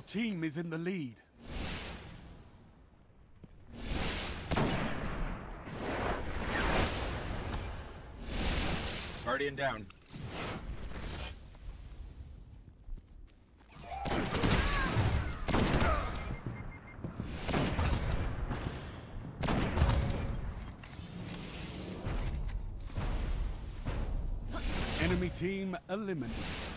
team is in the lead. Guardian down. Enemy team eliminated.